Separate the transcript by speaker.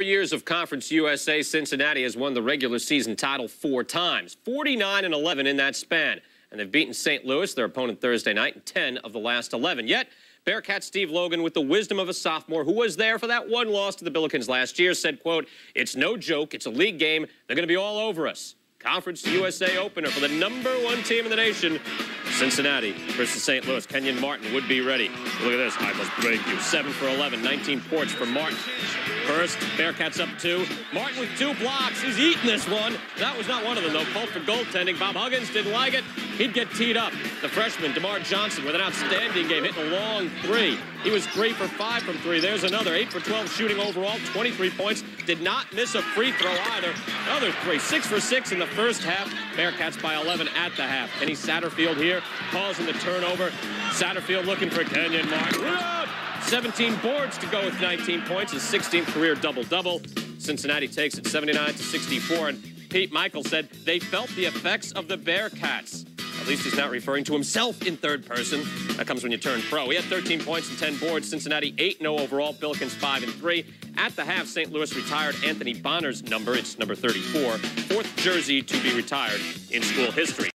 Speaker 1: Years of Conference USA, Cincinnati has won the regular season title 4 times, 49-11 in that span. And they've beaten St. Louis, their opponent Thursday night, in 10 of the last 11. Yet, Bearcat Steve Logan, with the wisdom of a sophomore who was there for that one loss to the Billikens last year, said, quote, "It's no joke. It's a league game. They're going to be all over us." Conference USA opener for the #1 team in the nation. Cincinnati versus St. Louis. Kenyon Martin would be ready. Look at this. I must break you. 7 for 11. 19 ports for Martin. First, Bearcats up 2. Martin with 2 blocks. He's eating this one. That was not one of them, though. Called for goaltending. Bob Huggins didn't like it. He'd get teed up. The freshman, DeMar Johnson, with an outstanding game, hitting a long 3. He was 3 for 5 from 3. There's another. 8 for 12 shooting overall. 23 points. Did not miss a free throw either. Another 3. 6 for 6 in the first half. Bearcats by 11 at the half. Kenny Satterfield here, causing the turnover. Satterfield looking for Kenyon Martin. 17 boards to go with 19 points. His 16th career double-double. Cincinnati takes it 79-64. And Pete Michael said they felt the effects of the Bearcats. At least he's not referring to himself in third person. That comes when you turn pro. He had 13 points and 10 boards. Cincinnati 8-0 overall. Billikens 5-3. At the half, St. Louis retired Anthony Bonner's number. It's number 34. 4th jersey to be retired in school history.